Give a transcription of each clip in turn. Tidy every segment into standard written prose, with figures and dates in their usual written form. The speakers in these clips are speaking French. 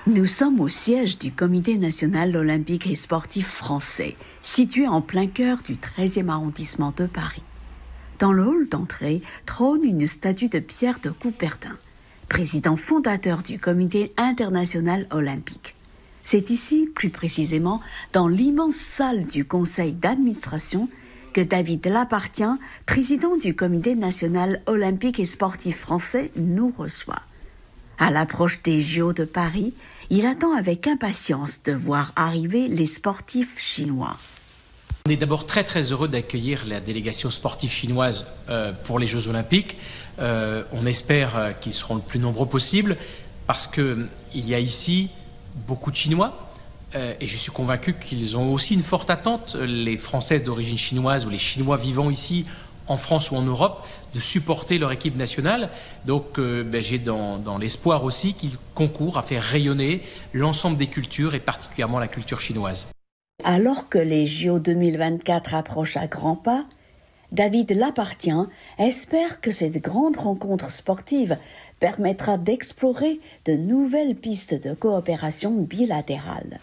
Nous sommes au siège du Comité national olympique et sportif français, situé en plein cœur du 13e arrondissement de Paris. Dans le hall d'entrée trône une statue de Pierre de Coubertin, président fondateur du Comité international olympique. C'est ici, plus précisément, dans l'immense salle du conseil d'administration, que David Lappartient, président du Comité national olympique et sportif français, nous reçoit. À l'approche des JO de Paris, il attend avec impatience de voir arriver les sportifs chinois. On est d'abord très heureux d'accueillir la délégation sportive chinoise pour les Jeux Olympiques. On espère qu'ils seront le plus nombreux possible parce qu'il y a ici beaucoup de Chinois et je suis convaincu qu'ils ont aussi une forte attente, les Françaises d'origine chinoise ou les Chinois vivant ici en France ou en Europe, de supporter leur équipe nationale. Donc j'ai dans l'espoir aussi qu'ils concourent à faire rayonner l'ensemble des cultures et particulièrement la culture chinoise. Alors que les JO 2024 approchent à grands pas, David Lappartient espère que cette grande rencontre sportive permettra d'explorer de nouvelles pistes de coopération bilatérale.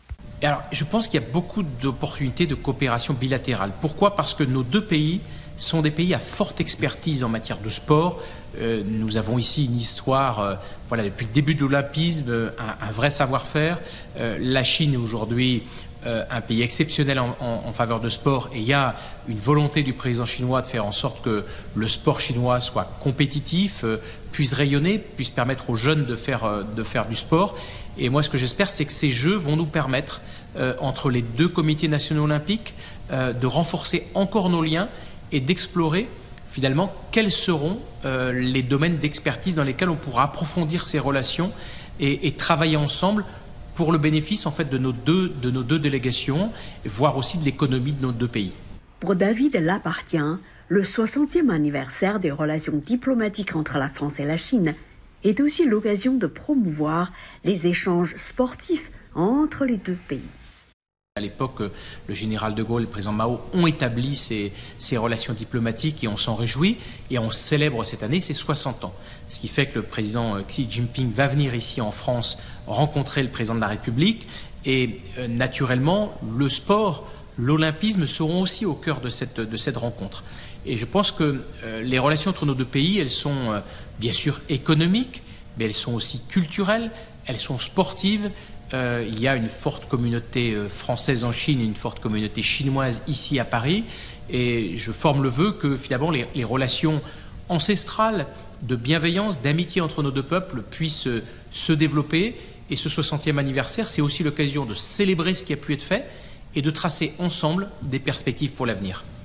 Et alors, je pense qu'il y a beaucoup d'opportunités de coopération bilatérale. Pourquoi ? Parce que nos deux pays sont des pays à forte expertise en matière de sport. Nous avons ici une histoire, depuis le début de l'olympisme, un vrai savoir-faire. La Chine est aujourd'hui un pays exceptionnel en faveur de sport et il y a une volonté du président chinois de faire en sorte que le sport chinois soit compétitif, puisse rayonner, puisse permettre aux jeunes de faire du sport. Et moi, ce que j'espère, c'est que ces Jeux vont nous permettre, entre les deux comités nationaux olympiques, de renforcer encore nos liens et d'explorer finalement quels seront les domaines d'expertise dans lesquels on pourra approfondir ces relations et travailler ensemble pour le bénéfice en fait de nos deux délégations, voire aussi de l'économie de nos deux pays. Pour David Lappartient, le 60e anniversaire des relations diplomatiques entre la France et la Chine est aussi l'occasion de promouvoir les échanges sportifs entre les deux pays. À l'époque, le général de Gaulle et le président Mao ont établi ces relations diplomatiques et on s'en réjouit. Et on célèbre cette année ses 60 ans. Ce qui fait que le président Xi Jinping va venir ici en France rencontrer le président de la République. Et naturellement, le sport, l'olympisme seront aussi au cœur de cette rencontre. Et je pense que les relations entre nos deux pays, elles sont bien sûr économiques, mais elles sont aussi culturelles, elles sont sportives. Il y a une forte communauté française en Chine, une forte communauté chinoise ici à Paris. Et je forme le vœu que finalement les relations ancestrales de bienveillance, d'amitié entre nos deux peuples puissent se développer. Et ce 60e anniversaire, c'est aussi l'occasion de célébrer ce qui a pu être fait et de tracer ensemble des perspectives pour l'avenir.